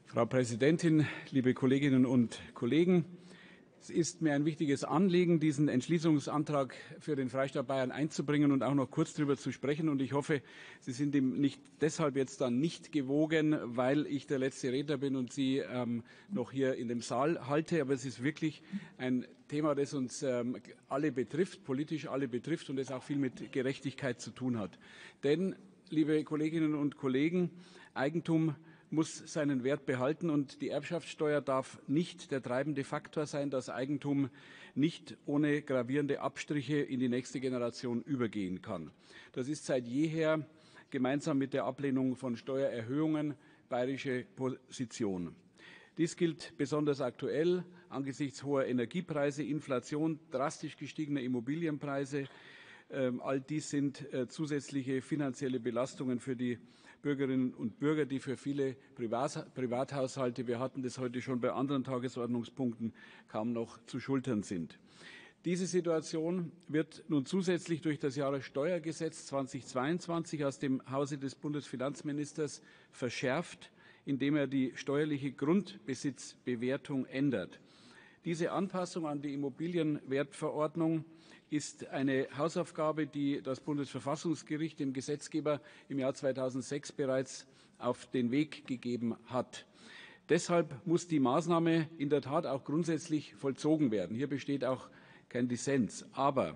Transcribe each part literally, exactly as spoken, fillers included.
Frau Präsidentin, liebe Kolleginnen und Kollegen! Es ist mir ein wichtiges Anliegen, diesen Entschließungsantrag für den Freistaat Bayern einzubringen und auch noch kurz darüber zu sprechen. Und ich hoffe, Sie sind ihm nicht deshalb jetzt dann nicht gewogen, weil ich der letzte Redner bin und Sie ähm, noch hier in dem Saal halte. Aber es ist wirklich ein Thema, das uns ähm, alle betrifft, politisch alle betrifft und das auch viel mit Gerechtigkeit zu tun hat. Denn, liebe Kolleginnen und Kollegen, Eigentum muss seinen Wert behalten und die Erbschaftssteuer darf nicht der treibende Faktor sein, dass Eigentum nicht ohne gravierende Abstriche in die nächste Generation übergehen kann. Das ist seit jeher gemeinsam mit der Ablehnung von Steuererhöhungen bayerische Position. Dies gilt besonders aktuell angesichts hoher Energiepreise, Inflation, drastisch gestiegener Immobilienpreise. All dies sind zusätzliche finanzielle Belastungen für die Bürgerinnen und Bürger, die für viele Privathaushalte, wir hatten das heute schon bei anderen Tagesordnungspunkten, kaum noch zu schultern sind. Diese Situation wird nun zusätzlich durch das Jahressteuergesetz zweitausendzweiundzwanzig aus dem Hause des Bundesfinanzministers verschärft, indem er die steuerliche Grundbesitzbewertung ändert. Diese Anpassung an die Immobilienwertverordnung ist eine Hausaufgabe, die das Bundesverfassungsgericht dem Gesetzgeber im Jahr zweitausendsechs bereits auf den Weg gegeben hat. Deshalb muss die Maßnahme in der Tat auch grundsätzlich vollzogen werden. Hier besteht auch kein Dissens. Aber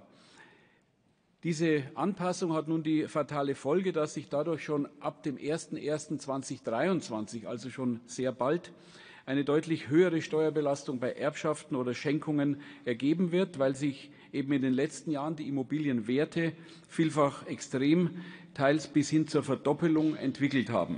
diese Anpassung hat nun die fatale Folge, dass sich dadurch schon ab dem ersten ersten zweitausenddreiundzwanzig, also schon sehr bald, eine deutlich höhere Steuerbelastung bei Erbschaften oder Schenkungen ergeben wird, weil sich eben in den letzten Jahren die Immobilienwerte vielfach extrem, teils bis hin zur Verdoppelung entwickelt haben.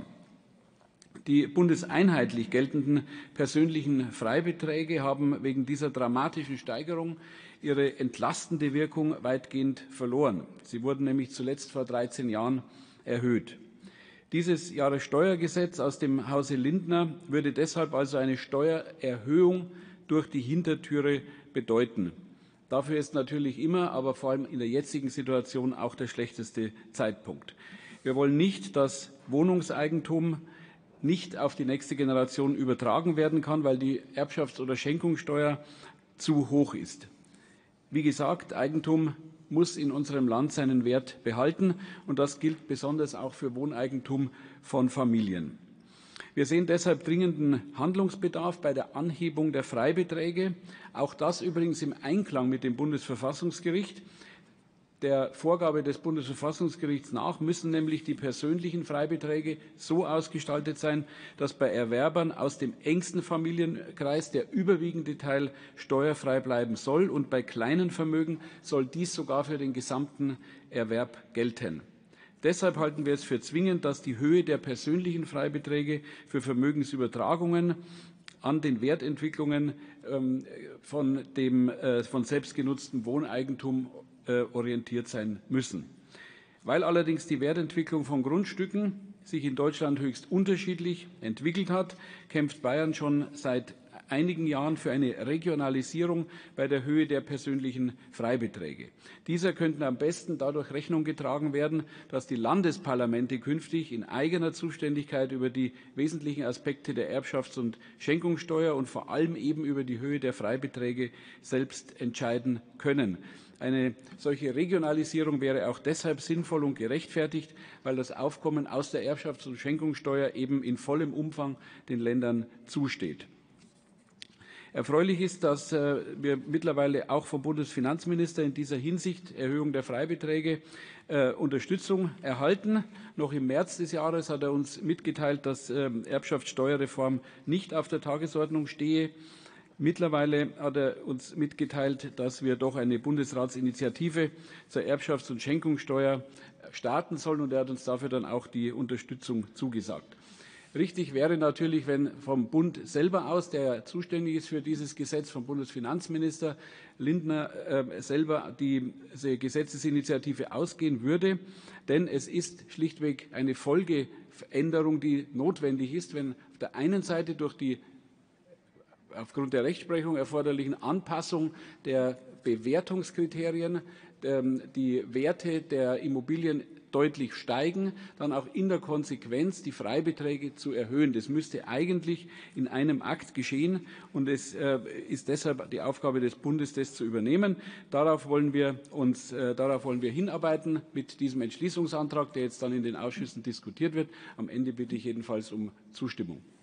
Die bundeseinheitlich geltenden persönlichen Freibeträge haben wegen dieser dramatischen Steigerung ihre entlastende Wirkung weitgehend verloren. Sie wurden nämlich zuletzt vor dreizehn Jahren erhöht. Dieses Jahressteuergesetz aus dem Hause Lindner würde deshalb also eine Steuererhöhung durch die Hintertüre bedeuten. Dafür ist natürlich immer, aber vor allem in der jetzigen Situation auch der schlechteste Zeitpunkt. Wir wollen nicht, dass Wohnungseigentum nicht auf die nächste Generation übertragen werden kann, weil die Erbschafts- oder Schenkungssteuer zu hoch ist. Wie gesagt, Eigentum muss in unserem Land seinen Wert behalten, und das gilt besonders auch für Wohneigentum von Familien. Wir sehen deshalb dringenden Handlungsbedarf bei der Anhebung der Freibeträge, auch das übrigens im Einklang mit dem Bundesverfassungsgericht. Der Vorgabe des Bundesverfassungsgerichts nach müssen nämlich die persönlichen Freibeträge so ausgestaltet sein, dass bei Erwerbern aus dem engsten Familienkreis der überwiegende Teil steuerfrei bleiben soll, und bei kleinen Vermögen soll dies sogar für den gesamten Erwerb gelten. Deshalb halten wir es für zwingend, dass die Höhe der persönlichen Freibeträge für Vermögensübertragungen an den Wertentwicklungen von dem von selbstgenutztem Wohneigentum orientiert sein müssen. Weil allerdings die Wertentwicklung von Grundstücken sich in Deutschland höchst unterschiedlich entwickelt hat, kämpft Bayern schon seit einigen Jahren für eine Regionalisierung bei der Höhe der persönlichen Freibeträge. Dieser könnten am besten dadurch Rechnung getragen werden, dass die Landesparlamente künftig in eigener Zuständigkeit über die wesentlichen Aspekte der Erbschafts- und Schenkungssteuer und vor allem eben über die Höhe der Freibeträge selbst entscheiden können. Eine solche Regionalisierung wäre auch deshalb sinnvoll und gerechtfertigt, weil das Aufkommen aus der Erbschafts- und Schenkungssteuer eben in vollem Umfang den Ländern zusteht. Erfreulich ist, dass wir mittlerweile auch vom Bundesfinanzminister in dieser Hinsicht Erhöhung der Freibeträge Unterstützung erhalten. Noch im März des Jahres hat er uns mitgeteilt, dass Erbschaftssteuerreform nicht auf der Tagesordnung stehe. Mittlerweile hat er uns mitgeteilt, dass wir doch eine Bundesratsinitiative zur Erbschafts- und Schenkungssteuer starten sollen, und er hat uns dafür dann auch die Unterstützung zugesagt. Richtig wäre natürlich, wenn vom Bund selber aus, der zuständig ist für dieses Gesetz, vom Bundesfinanzminister Lindner äh, selber diese Gesetzesinitiative ausgehen würde. Denn es ist schlichtweg eine Folgeveränderung, die notwendig ist, wenn auf der einen Seite durch die aufgrund der Rechtsprechung erforderlichen Anpassung der Bewertungskriterien die Werte der Immobilien deutlich steigen, dann auch in der Konsequenz die Freibeträge zu erhöhen. Das müsste eigentlich in einem Akt geschehen, und es äh, ist deshalb die Aufgabe des Bundes, das zu übernehmen. Darauf wollen wir uns, äh, darauf wollen wir hinarbeiten mit diesem Entschließungsantrag, der jetzt dann in den Ausschüssen diskutiert wird. Am Ende bitte ich jedenfalls um Zustimmung.